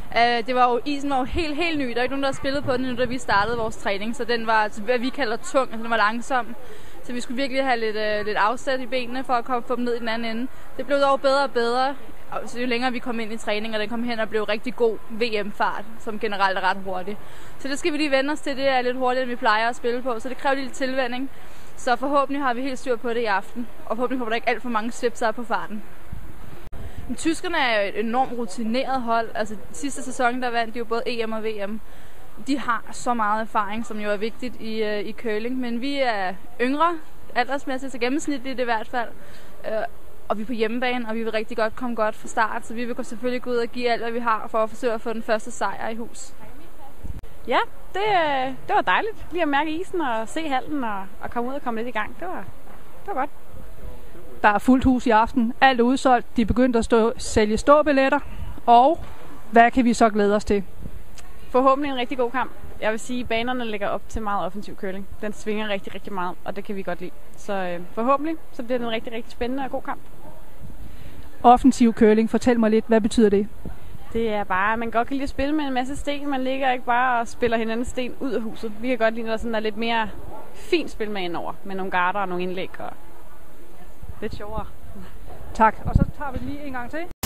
Isen var jo helt ny. Der er ikke nogen, der har spillet på den, nu da vi startede vores træning, så den var, hvad vi kalder tung, altså den var langsom. Så vi skulle virkelig have lidt afsæt i benene for at få dem ned i den anden ende. Det blev dog bedre og bedre, så jo længere vi kom ind i træning, og den kom hen og blev rigtig god VM-fart, som generelt er ret hurtig. Så det skal vi lige vende os til, det er lidt hurtigere, end vi plejer at spille på, så det kræver lidt tilvænning. Så forhåbentlig har vi helt styr på det i aften, og forhåbentlig kommer der ikke alt for mange svipser på farten. Men tyskerne er jo et enormt rutineret hold. Altså sidste sæson, der vandt de jo både EM og VM. De har så meget erfaring, som jo er vigtigt i curling, men vi er yngre, aldersmæssigt, så gennemsnitligt i hvert fald. Og vi er på hjemmebane, og vi vil rigtig godt komme godt fra start, så vi vil selvfølgelig gå ud og give alt, hvad vi har, for at forsøge at få den første sejr i hus. Ja, det var dejligt lige at mærke isen og se hallen og komme ud og komme lidt i gang. Det var godt. Der er fuldt hus i aften. Alt er udsolgt. De er begyndt at sælge ståbilletter. Og hvad kan vi så glæde os til? Forhåbentlig en rigtig god kamp. Jeg vil sige, at banerne lægger op til meget offensiv curling. Den svinger rigtig, rigtig meget, og det kan vi godt lide. Så forhåbentlig så bliver det en rigtig, rigtig spændende og god kamp. Offensiv curling. Fortæl mig lidt, hvad betyder det? Det er bare, at man godt kan lide at spille med en masse sten. Man ligger ikke bare og spiller hinandens sten ud af huset. Vi kan godt lide, at der er lidt mere fint spil med indover. Med nogle garter og nogle indlæg og lidt sjovere. Tak. Og så tager vi lige en gang til.